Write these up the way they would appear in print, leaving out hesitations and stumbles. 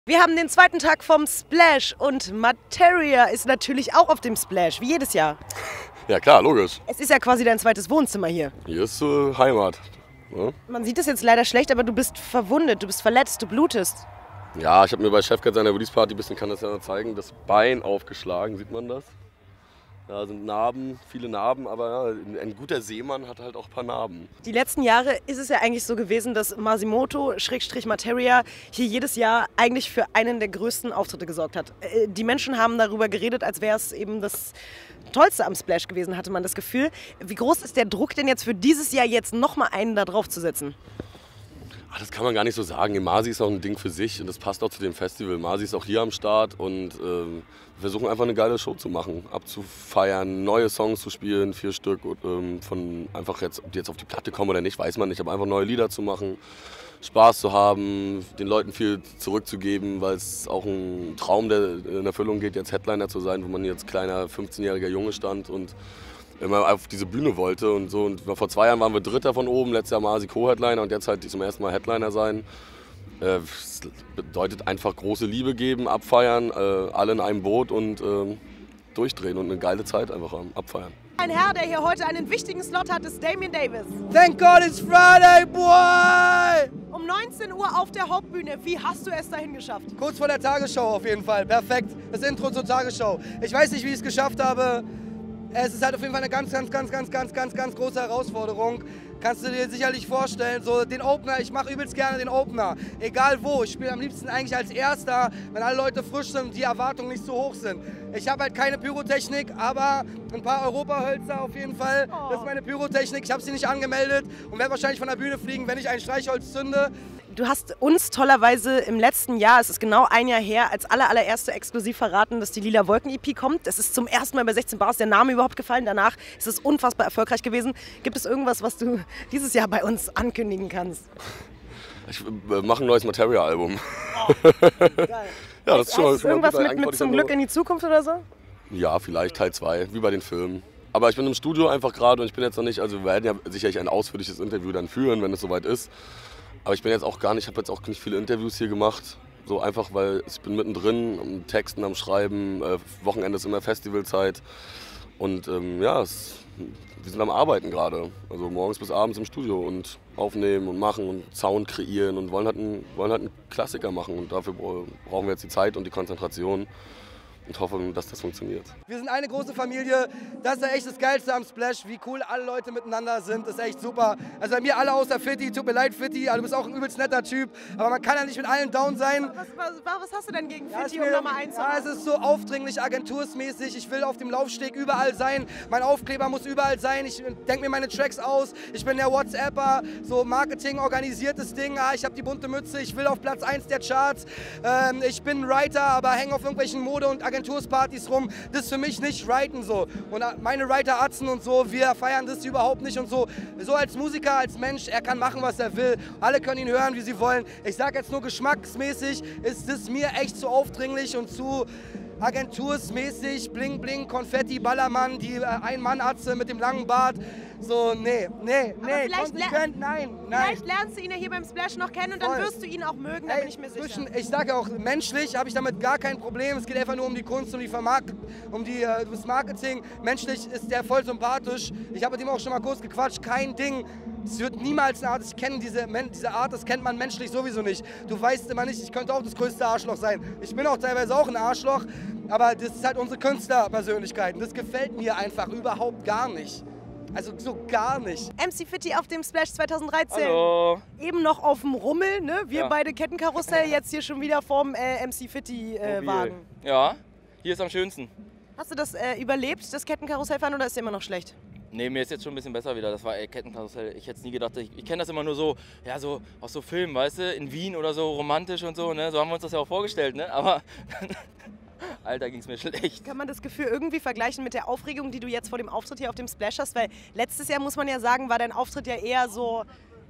Wir haben den zweiten Tag vom Splash und Materia ist natürlich auch auf dem Splash, wie jedes Jahr. Ja klar, logisch. Es ist ja quasi dein zweites Wohnzimmer hier. Hier ist Heimat. Ja? Man sieht es jetzt leider schlecht, aber du bist verwundet, du bist verletzt, du blutest. Ja, ich habe mir bei Chefcat seiner Release-Party, ein bisschen kann das ja zeigen, das Bein aufgeschlagen, sieht man das? Da sind Narben, viele Narben, aber ja, ein guter Seemann hat halt auch ein paar Narben. Die letzten Jahre ist es ja eigentlich so gewesen, dass Masimoto/Materia hier jedes Jahr eigentlich für einen der größten Auftritte gesorgt hat. Die Menschen haben darüber geredet, als wäre es eben das Tollste am Splash gewesen, hatte man das Gefühl. Wie groß ist der Druck denn jetzt für dieses Jahr jetzt nochmal einen da drauf zu setzen? Ach, das kann man gar nicht so sagen. Masi ist auch ein Ding für sich und das passt auch zu dem Festival. Masi ist auch hier am Start und wir versuchen einfach eine geile Show zu machen, abzufeiern, neue Songs zu spielen, 4 Stück. Von einfach jetzt, ob die jetzt auf die Platte kommen oder nicht, weiß man nicht, aber einfach neue Lieder zu machen, Spaß zu haben, den Leuten viel zurückzugeben, weil es auch ein Traum, der in Erfüllung geht, jetzt Headliner zu sein, wo man jetzt kleiner 15-jähriger Junge stand und immer auf diese Bühne wollte und so. Und vor 2 Jahren waren wir Dritter von oben, letztes Jahr Masi Co-Headliner und jetzt halt zum ersten Mal Headliner sein. Das bedeutet einfach große Liebe geben, abfeiern, alle in einem Boot und durchdrehen und eine geile Zeit einfach haben, abfeiern. Ein Herr, der hier heute einen wichtigen Slot hat, ist Damien Davis. Thank God it's Friday, boy! Um 19 Uhr auf der Hauptbühne. Wie hast du es dahin geschafft? Kurz vor der Tagesschau auf jeden Fall. Perfekt. Das Intro zur Tagesschau. Ich weiß nicht, wie ich es geschafft habe. Es ist halt auf jeden Fall eine ganz große Herausforderung. Kannst du dir sicherlich vorstellen, so den Opener, ich mache übelst gerne den Opener. Egal wo, ich spiele am liebsten eigentlich als Erster, wenn alle Leute frisch sind und die Erwartungen nicht so hoch sind. Ich habe halt keine Pyrotechnik, aber ein paar Europahölzer auf jeden Fall. Das ist meine Pyrotechnik, ich habe sie nicht angemeldet und werde wahrscheinlich von der Bühne fliegen, wenn ich ein Streichholz zünde. Du hast uns tollerweise im letzten Jahr, es ist genau ein Jahr her, als allererste exklusiv verraten, dass die Lila Wolken EP kommt. Es ist zum ersten Mal bei 16 Bars der Name überhaupt gefallen. Danach ist es unfassbar erfolgreich gewesen. Gibt es irgendwas, was du dieses Jahr bei uns ankündigen kannst? Ich mache ein neues Materia-Album. Geil. Ja, das ist schon mal irgendwas gut, mit zum Glück in die Zukunft oder so? Ja, vielleicht Teil 2, wie bei den Filmen. Aber ich bin im Studio einfach gerade und ich bin jetzt noch nicht, also wir werden ja sicherlich ein ausführliches Interview dann führen, wenn es soweit ist. Aber ich bin jetzt auch gar nicht, ich habe jetzt auch nicht viele Interviews hier gemacht. So einfach, weil ich bin mittendrin, am Texten, am Schreiben, Wochenende ist immer Festivalzeit. Und ja, wir sind am Arbeiten gerade. Also morgens bis abends im Studio und aufnehmen und machen und Sound kreieren und wollen halt einen Klassiker machen. Und dafür brauchen wir jetzt die Zeit und die Konzentration. Und hoffen, dass das funktioniert. Wir sind eine große Familie, das ist ja echt das Geilste am Splash, wie cool alle Leute miteinander sind, das ist echt super. Also bei mir alle außer Fitti, tut mir leid Fitti, du bist auch ein übelst netter Typ, aber man kann ja nicht mit allen down sein. Was hast du denn gegen Fitti, Ja, um Nummer 1 zu ja, es ist so aufdringlich, agentursmäßig, ich will auf dem Laufsteg überall sein, mein Aufkleber muss überall sein, ich denke mir meine Tracks aus, ich bin der WhatsApper, so Marketing, organisiertes Ding, ich habe die bunte Mütze, ich will auf Platz 1 der Charts, ich bin Writer, aber hänge auf irgendwelchen Mode- und Agenturspartys rum, das ist für mich nicht Writen so. Und meine Writer-Atzen und so, wir feiern das überhaupt nicht und so. So als Musiker, als Mensch, er kann machen, was er will. Alle können ihn hören, wie sie wollen. Ich sage jetzt nur geschmacksmäßig, ist es mir echt zu aufdringlich und zu agentursmäßig, bling bling, Konfetti, Ballermann, die Ein-Mann-Atze mit dem langen Bart. So, nee, konsequent, nein. Vielleicht lernst du ihn ja hier beim Splash noch kennen und dann wirst du ihn auch mögen, da bin ich mir sicher. Ich sage auch, menschlich habe ich damit gar kein Problem. Es geht einfach nur um die Kunst, das Marketing. Menschlich ist der voll sympathisch. Ich habe mit ihm auch schon mal kurz gequatscht, kein Ding. Es wird niemals eine Art, ich kenne diese Art, das kennt man menschlich sowieso nicht. Du weißt immer nicht, ich könnte auch das größte Arschloch sein. Ich bin auch teilweise auch ein Arschloch, aber das ist halt unsere Künstlerpersönlichkeit. Das gefällt mir einfach überhaupt gar nicht. Also so gar nicht. MC Fitti auf dem Splash 2013. Hallo. Eben noch auf dem Rummel, ne? Wir beide Kettenkarussell, jetzt hier schon wieder vorm MC Fitti Wagen. Ja, hier ist am schönsten. Hast du das überlebt, das Kettenkarussellfahren, oder ist dir immer noch schlecht? Nee, mir ist jetzt schon ein bisschen besser wieder. Das war Kettenkarussell. Ich hätte es nie gedacht. Ich kenne das immer nur so, ja, so aus so Filmen, weißt du, in Wien oder so, romantisch und so, ne? So haben wir uns das ja auch vorgestellt, ne? Aber Alter, ging es mir schlecht. Kann man das Gefühl irgendwie vergleichen mit der Aufregung, die du jetzt vor dem Auftritt hier auf dem Splash hast? Weil letztes Jahr, muss man ja sagen, war dein Auftritt ja eher so...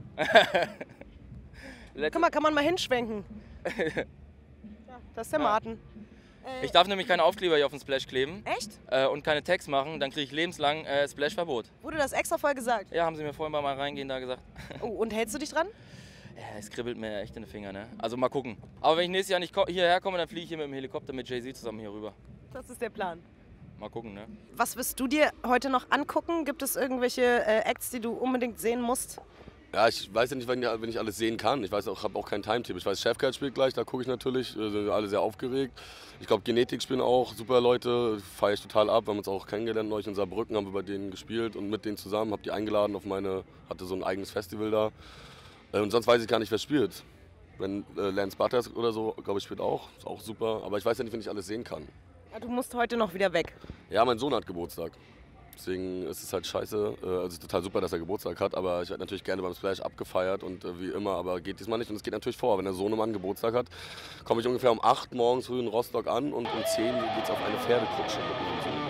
kann man mal hinschwenken. Ja, das ist der Martin. Ich darf nämlich keine Aufkleber hier auf den Splash kleben. Echt? Und keine Tags machen, dann kriege ich lebenslang Splash-Verbot. Wurde das extra vorher gesagt? Ja, haben sie mir vorhin beim Reingehen da gesagt. Oh, und hältst du dich dran? ja, es kribbelt mir echt in den Fingern, ne? Also mal gucken. Aber wenn ich nächstes Jahr nicht hierher komme, dann fliege ich hier mit dem Helikopter mit Jay-Z zusammen hier rüber. Das ist der Plan. Mal gucken, ne? Was wirst du dir heute noch angucken? Gibt es irgendwelche Acts, die du unbedingt sehen musst? Ja, ich weiß ja nicht, wenn ich alles sehen kann. Ich habe auch keinen Timetable. Ich weiß, Chefcat spielt gleich, da gucke ich natürlich. Sind alle sehr aufgeregt. Ich glaube, Genetik spielen auch super Leute. Feiere ich total ab. Wir haben uns auch kennengelernt neulich in Saarbrücken, haben wir bei denen gespielt und mit denen zusammen. Habe die eingeladen auf hatte so ein eigenes Festival da. Und sonst weiß ich gar nicht, wer spielt. Wenn Lance Butters oder so, glaube ich, spielt auch. Ist auch super. Aber ich weiß ja nicht, wenn ich alles sehen kann. Ja, du musst heute noch wieder weg. Ja, mein Sohn hat Geburtstag. Deswegen ist es halt scheiße. Also es ist total super, dass er Geburtstag hat, aber ich hätte natürlich gerne beim Splash abgefeiert und wie immer, aber geht diesmal nicht. Und es geht natürlich vor, wenn der Sohnemann Geburtstag hat, komme ich ungefähr um 8 morgens früh in Rostock an und um 10 geht es auf eine Pferdekutsche mit meinem Sohn.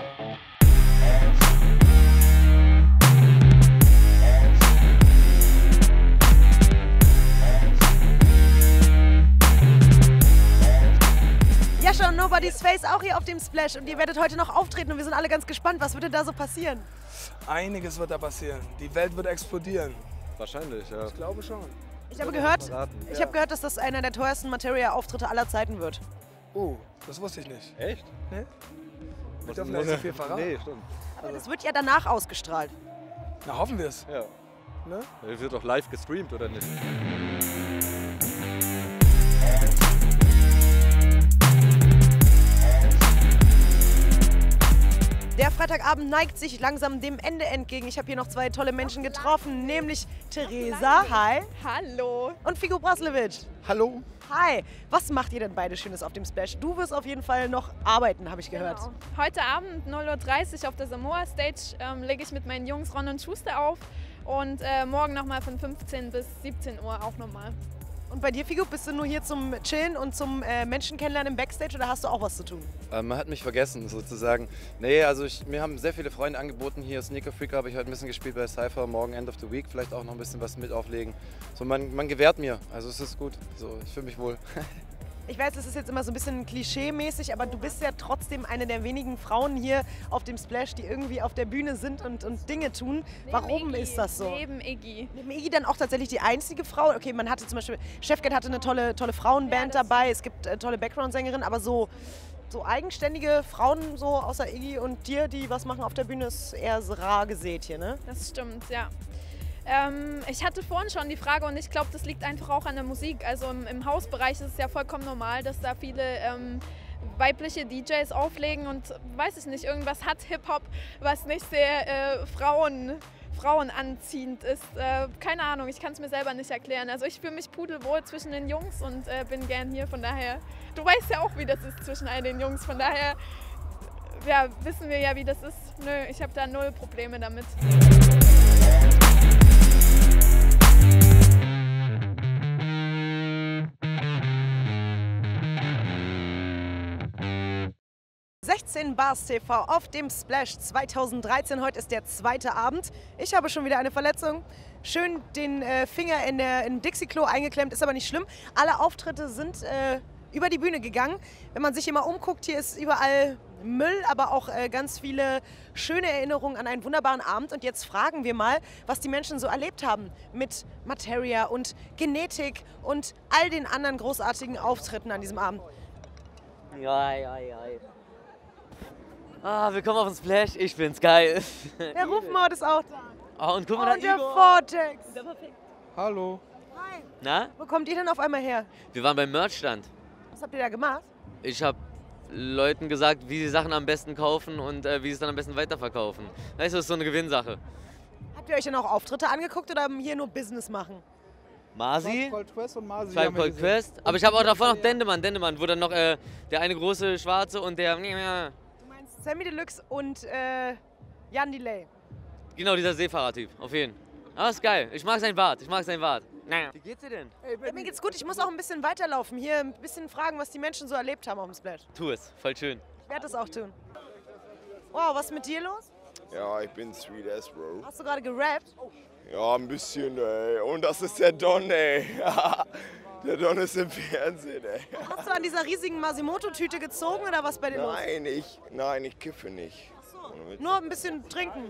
Jascha und Nobody's Face auch hier auf dem Splash und ihr werdet heute noch auftreten und wir sind alle ganz gespannt. Was wird denn da so passieren? Einiges wird da passieren. Die Welt wird explodieren. Wahrscheinlich, ja. Ich glaube schon. Ich habe gehört, dass das einer der teuersten Materia-Auftritte aller Zeiten wird. Oh, das wusste ich nicht. Echt? Nee? Wir dürfen nicht so viel verraten. Nee, stimmt. Aber das wird ja danach ausgestrahlt. Na, hoffen wir es. Ja. Ne? Der wird doch live gestreamt, oder nicht? Der Freitagabend neigt sich langsam dem Ende entgegen. Ich habe hier noch 2 tolle Menschen getroffen, nämlich Theresa, hi. Hallo. Und Figo Braslewitsch. Hallo. Hi. Was macht ihr denn beide Schönes auf dem Splash? Du wirst auf jeden Fall noch arbeiten, habe ich gehört. Genau. Heute Abend 0:30 Uhr auf der Samoa Stage lege ich mit meinen Jungs Ron und Schuster auf und morgen nochmal von 15 bis 17 Uhr auch nochmal. Und bei dir, Figo, bist du nur hier zum Chillen und zum Menschen kennenlernen im Backstage oder hast du auch was zu tun? Man hat mich vergessen, sozusagen. Nee, also mir haben sehr viele Freunde angeboten. Hier Sneaker Freak habe ich heute ein bisschen gespielt bei Cypher. Morgen End of the Week vielleicht auch noch ein bisschen was mit auflegen. So, man gewährt mir. Also es ist gut. So, ich fühle mich wohl. Ich weiß, das ist jetzt immer so ein bisschen klischee-mäßig, aber du bist ja trotzdem eine der wenigen Frauen hier auf dem Splash, die irgendwie auf der Bühne sind und Dinge tun. Warum ist das so? Neben Iggy. Neben Iggy dann auch tatsächlich die einzige Frau? Okay, man hatte zum Beispiel, Chefcat hatte eine tolle Frauenband dabei, es gibt tolle Background-Sängerinnen, aber so eigenständige Frauen so außer Iggy und dir, die was machen auf der Bühne, ist eher so rar gesät hier, ne? Das stimmt, ja. Ich hatte vorhin schon die Frage und ich glaube, das liegt einfach auch an der Musik. Also im Hausbereich ist es ja vollkommen normal, dass da viele weibliche DJs auflegen und weiß ich nicht, irgendwas hat Hip-Hop, was nicht sehr frauenanziehend ist. Keine Ahnung, ich kann es mir selber nicht erklären. Also ich fühle mich pudelwohl zwischen den Jungs und bin gern hier, von daher, du weißt ja auch, wie das ist zwischen all den Jungs, von daher ja, wissen wir ja, wie das ist. Nö, ich habe da 0 Probleme damit. Bars TV auf dem Splash 2013. Heute ist der 2. Abend. Ich habe schon wieder eine Verletzung. Schön den Finger in Dixie-Klo eingeklemmt, ist aber nicht schlimm. Alle Auftritte sind über die Bühne gegangen. Wenn man sich hier mal umguckt, hier ist überall Müll, aber auch ganz viele schöne Erinnerungen an einen wunderbaren Abend. Und jetzt fragen wir mal, was die Menschen so erlebt haben mit Materia und Genetik und all den anderen großartigen Auftritten an diesem Abend. Ja. Ah, willkommen auf dem Splash, ich find's geil. Der Rufmord ist auch da. Oh, und guck mal, und der Vortex. Hallo. Hi. Na? Wo kommt ihr denn auf einmal her? Wir waren beim Merchstand. Was habt ihr da gemacht? Ich habe Leuten gesagt, wie sie Sachen am besten kaufen und wie sie es dann am besten weiterverkaufen. Weißt du, das ist so eine Gewinnsache. Habt ihr euch denn auch Auftritte angeguckt oder hier nur Business machen? Masi? Cold Quest und Masi. Tribe Called Quest. Aber ich habe auch davor noch Dendemann, wo dann noch der eine große Schwarze und der... Du meinst Sammy Deluxe und Jan Delay. Genau, dieser Seefahrer-Typ, auf jeden Fall. Ah, ist geil. Ich mag sein Bart. Wie geht's dir denn? Ja, mir geht's gut. Ich muss auch ein bisschen weiterlaufen. Hier ein bisschen fragen, was die Menschen so erlebt haben auf dem Splash. Tu es, voll schön. Ich werde es auch tun. Wow, was ist mit dir los? Ja, ich bin Street S, Bro. Hast du gerade gerappt? Ja, ein bisschen, ey. Und das ist der Don, ey. Der Don ist im Fernsehen, ey. Hast du an dieser riesigen Masimoto-Tüte gezogen oder was bei dir los? Nein, ich kiffe nicht. Nur ein bisschen trinken.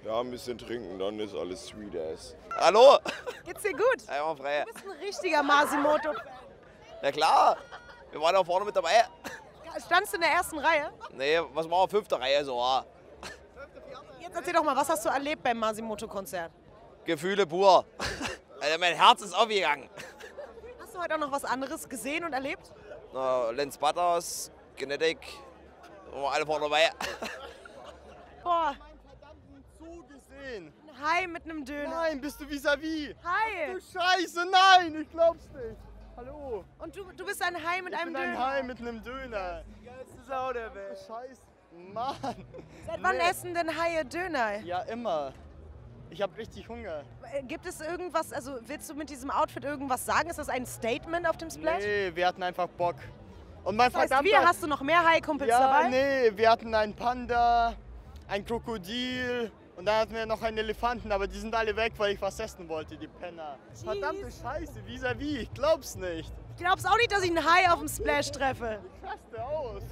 Ja, ein bisschen trinken, dann ist alles sweet ass. Hallo? Geht's dir gut? Einmal frei. Du bist ein richtiger Masimoto. Na klar, wir waren da vorne mit dabei. Standst du in der ersten Reihe? Nee, was war 5. Reihe so? Jetzt erzähl doch mal, was hast du erlebt beim Masimoto-Konzert? Gefühle pur. Also mein Herz ist aufgegangen. Hast du heute auch noch was anderes gesehen und erlebt? Lens Butters, Genetic, waren alle vorne dabei. Boah, Gesehen. ein Hai mit einem Döner. Nein, bist du vis-à-vis? Hai! Du Scheiße, nein, ich glaub's nicht. Hallo. Und du bist ein Hai mit einem Ich bin Döner? ein Hai mit einem Döner. Die geilste Sau der Welt. Scheiße, Mann. Seit wann essen denn Haie Döner? Ja, immer. Ich hab richtig Hunger. Gibt es irgendwas, also willst du mit diesem Outfit irgendwas sagen? Ist das ein Statement auf dem Splash? Nee, wir hatten einfach Bock. Und mein Das heißt, hast du noch mehr Hai-Kumpels dabei? Nee, wir hatten einen Panda, ein Krokodil und dann hatten wir noch einen Elefanten, aber die sind alle weg, weil ich was essen wollte, die Penner. Jeez. Verdammte Scheiße, vis-à-vis, ich glaub's nicht. Ich glaub's auch nicht, dass ich einen Hai auf dem Splash treffe. Ich raste aus.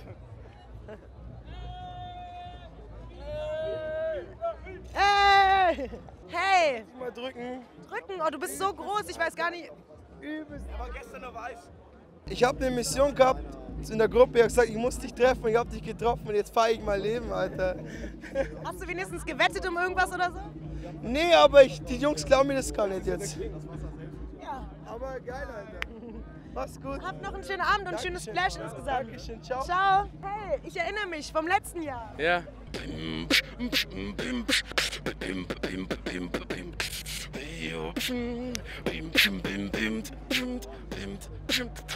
Hey! Hey! Mal drücken. Drücken? Oh, du bist so groß, ich weiß gar nicht. Übelst. Aber gestern noch Eis. Ich habe eine Mission gehabt in der Gruppe. Ich habe gesagt, ich muss dich treffen. Ich habe dich getroffen und jetzt feiere ich mein Leben, Alter. Hast du wenigstens gewettet um irgendwas oder so? Nee, aber die Jungs glauben mir das gar nicht jetzt. Ja. Aber geil, Alter. Mach's gut. Habt noch einen schönen Abend und ein schönes Splash insgesamt. Dankeschön, ciao. Ciao. Hey, ich erinnere mich vom letzten Jahr. Ja. Pimp,